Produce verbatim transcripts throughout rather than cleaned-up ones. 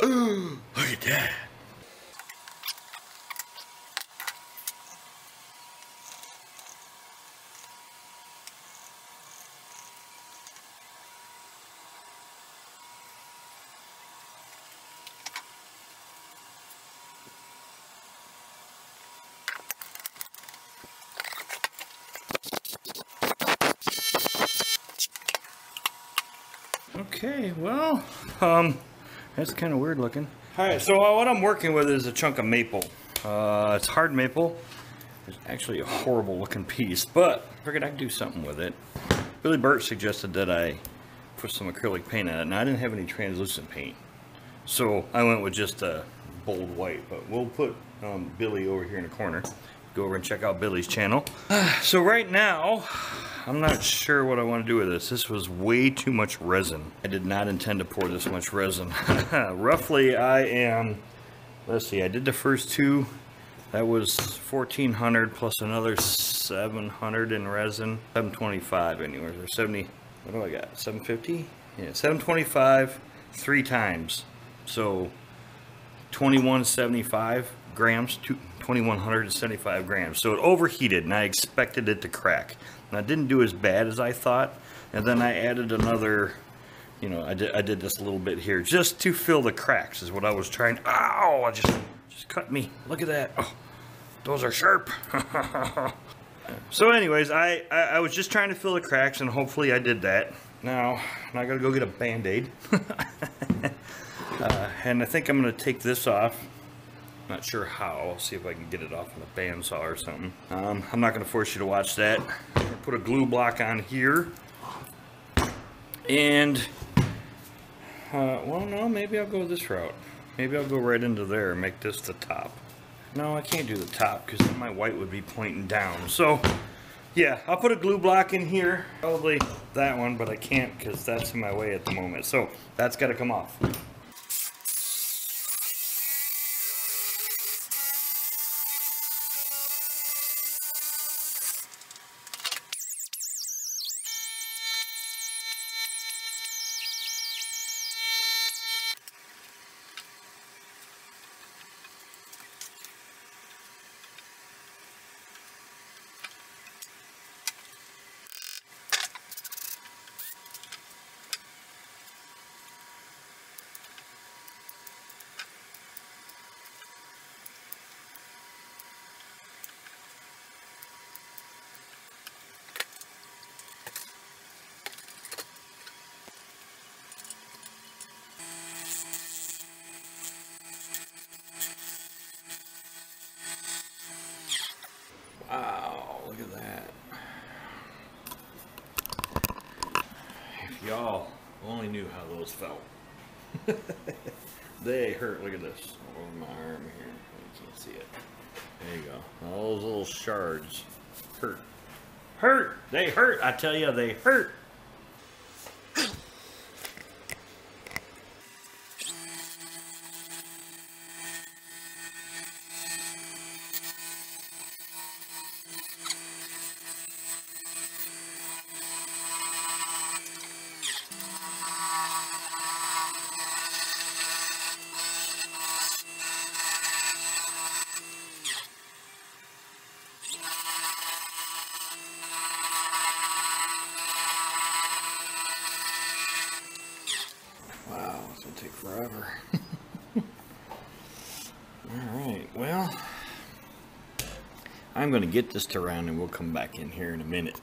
Ooh, look at that. Okay, well, um, that's kind of weird looking. All right, so what I'm working with is a chunk of maple. Uh, it's hard maple. It's actually a horrible looking piece, but I figured I'd do something with it. Billy Burt suggested that I put some acrylic paint on it, and I didn't have any translucent paint. So I went with just a bold white, but we'll put um, Billy over here in the corner. Go over and check out Billy's channel. So right now, I'm not sure what I want to do with this. This was way too much resin. I did not intend to pour this much resin. Roughly, I am, let's see, I did the first two. That was fourteen hundred plus another seven hundred in resin. seven twenty-five anyway, or seventy, what do I got, seven fifty? Yeah, seven twenty-five three times. So twenty-one seventy-five grams, twenty-one seventy-five grams. So it overheated and I expected it to crack. And I didn't do as bad as I thought. And then I added another, you know, I did, I did this a little bit here just to fill the cracks is what I was trying. Ow, I just, just cut me. Look at that. Oh, those are sharp. So anyways, I, I, I was just trying to fill the cracks and hopefully I did that. Now, now I gotta go get a Band-Aid. uh, and I think I'm gonna take this off. Not sure how. I'll see if I can get it off with a bandsaw or something. Um, I'm not going to force you to watch that. I'll put a glue block on here. And, uh, well, no, maybe I'll go this route. Maybe I'll go right into there and make this the top. No, I can't do the top because then my white would be pointing down. So, yeah, I'll put a glue block in here. Probably that one, but I can't because that's in my way at the moment. So, that's got to come off. Wow, look at that. If y'all only knew how those felt. They hurt. Look at this. Over my arm here. You can't see it. There you go. All those little shards hurt. Hurt! They hurt! I tell you, they hurt! Wow, it's gonna take forever. Alright, well, I'm gonna get this to round and we'll come back in here in a minute.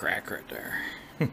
crack right there.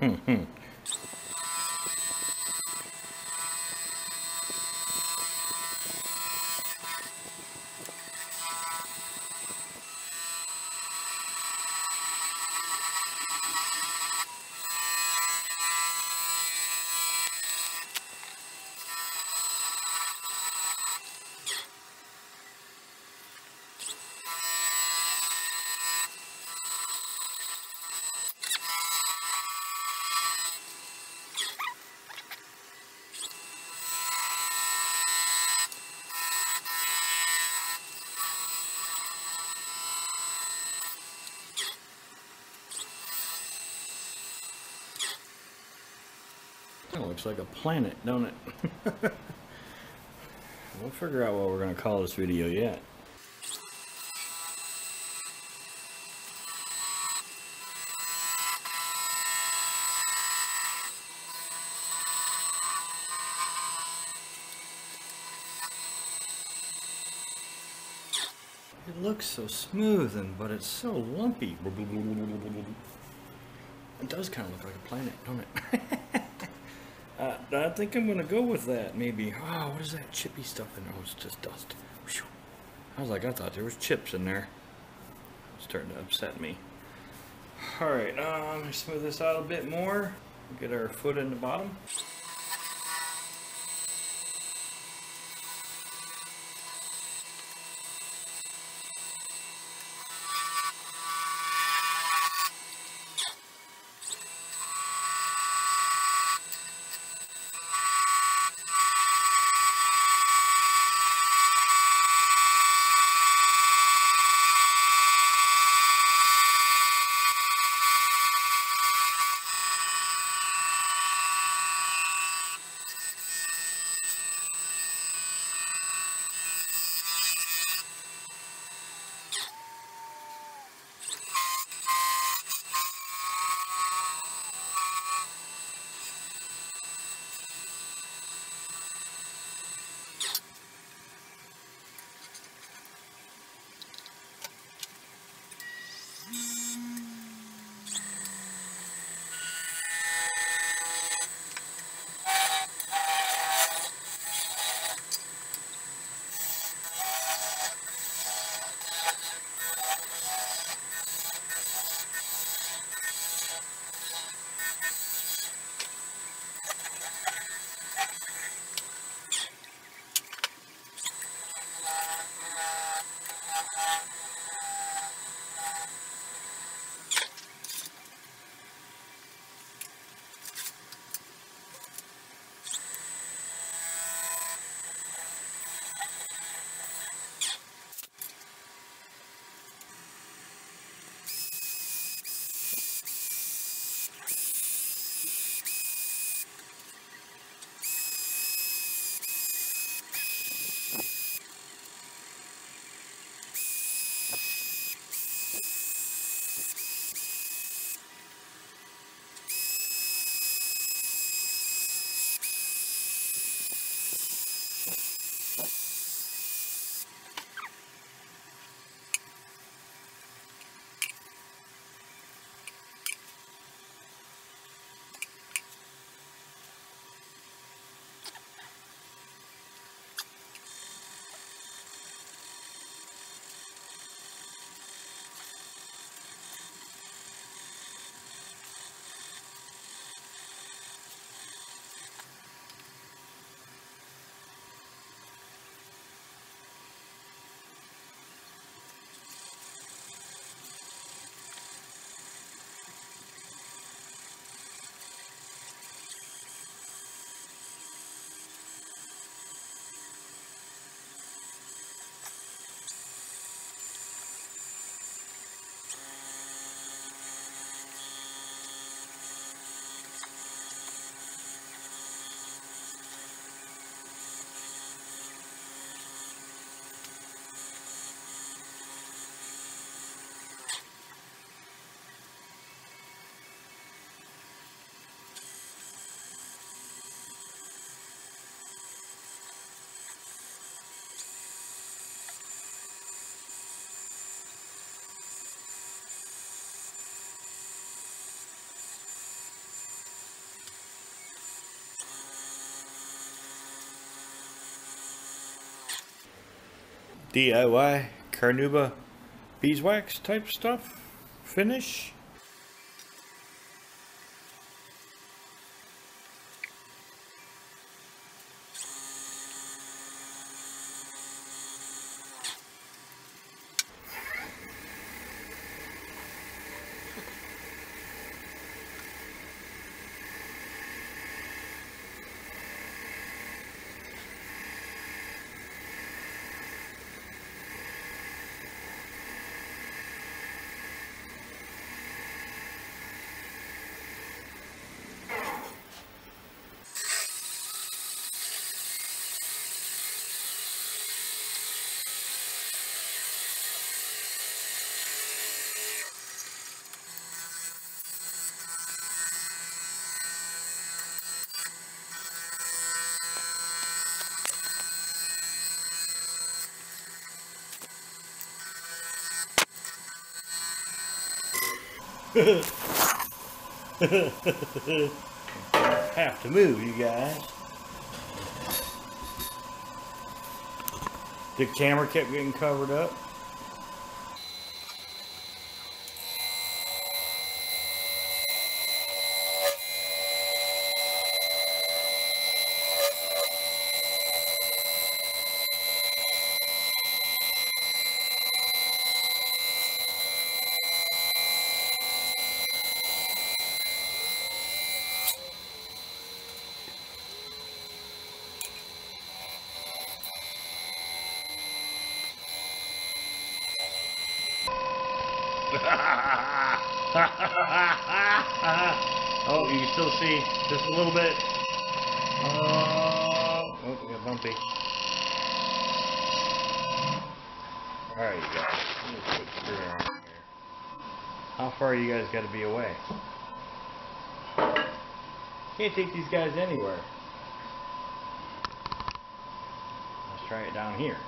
That looks like a planet, don't it? We'll figure out what we're going to call this video yet. It looks so smooth, and but it's so lumpy. It does kind of look like a planet, don't it? uh, I think I'm gonna go with that. Maybe. Oh, what is that chippy stuff in there? Oh, it's just dust. Whew. I was like, I thought there was chips in there. It's starting to upset me. All right, uh, let me smooth this out a bit more. Get our foot in the bottom. D I Y Carnauba beeswax type stuff finish. Have to move, you guys. The camera kept getting covered up. Oh, you can still see just a little bit. Uh, oh, we got bumpy. Alright, you guys. Let me put screw on here. How far you guys got to be away? Can't take these guys anywhere. Let's try it down here.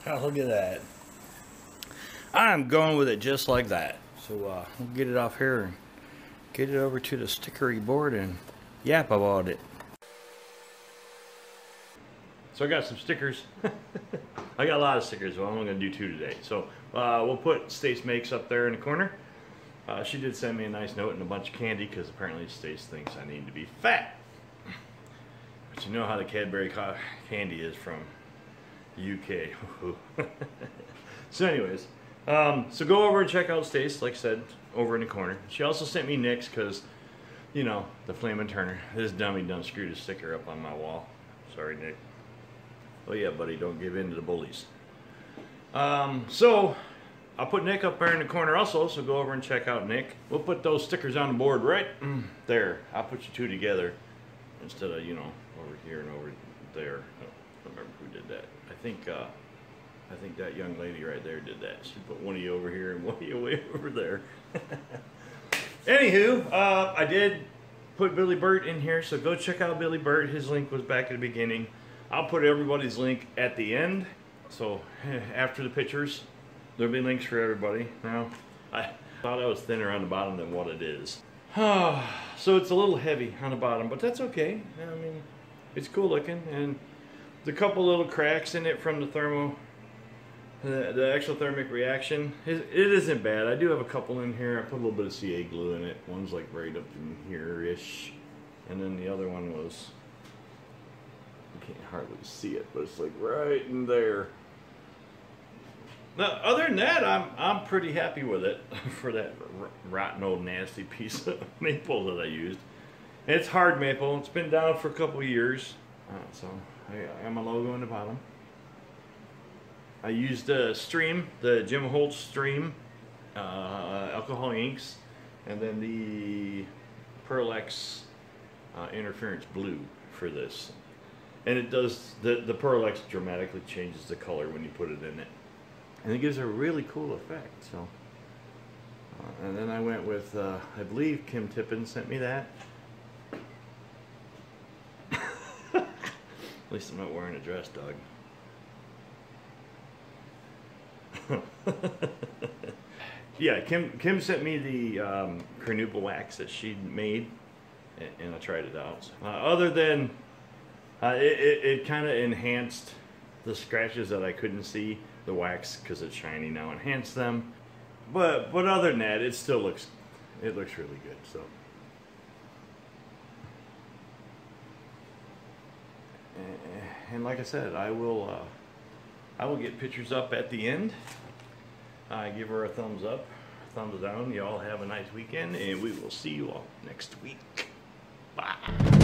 Oh, look at that. I'm going with it just like that. So uh, we'll get it off here and get it over to the stickery board and yap about it. So I got some stickers. I got a lot of stickers, so I'm only going to do two today. So uh, we'll put Stace Makes up there in the corner. Uh, she did send me a nice note and a bunch of candy because apparently Stace thinks I need to be fat. But you know how the Cadbury candy is from U K. So anyways, um, so go over and check out Stace, like I said, over in the corner. She also sent me Nick's because, you know, the Flamin' Turner. This dummy done screwed a sticker up on my wall. Sorry, Nick. Oh yeah, buddy, don't give in to the bullies. Um, so, I'll put Nick up there in the corner also, so go over and check out Nick. We'll put those stickers on the board right there. I'll put you two together instead of, you know, over here and over there. I don't remember who did that. I think, uh, I think that young lady right there did that. She put one of you over here and one of you way over there. Anywho, uh, I did put Billy Burt in here, so go check out Billy Burt. His link was back at the beginning. I'll put everybody's link at the end, so after the pictures, there'll be links for everybody. Now, I thought I was thinner on the bottom than what it is. So it's a little heavy on the bottom, but that's okay. I mean, it's cool looking, and the couple little cracks in it from the thermo, the, the exothermic reaction, it, it isn't bad. I do have a couple in here. I put a little bit of C A glue in it. One's like right up in here-ish, and then the other one was, you can't hardly see it, but it's like right in there. Now, other than that, I'm I'm pretty happy with it for that rotten old nasty piece of maple that I used. And it's hard maple. It's been down for a couple of years, uh, so I, I got my logo on the bottom. I used uh, Stream, the Jim Holtz Stream uh, alcohol inks, and then the Pearl-Ex uh, Interference Blue for this. And it does, the, the Pearl-Ex dramatically changes the color when you put it in it. And it gives a really cool effect. So, uh, and then I went with, uh, I believe Kim Tippin sent me that. At least I'm not wearing a dress, Doug. Yeah, Kim Kim sent me the um, Carnauba wax that she made, and, and I tried it out. Uh, other than, uh, it, it, it kind of enhanced the scratches that I couldn't see. The wax, because it's shiny now, enhanced them. But but other than that, it still looks, it looks really good. So, and like I said, I will uh, I will get pictures up at the end. I give her a thumbs up, thumbs down. You all have a nice weekend, and we will see you all next week. Bye.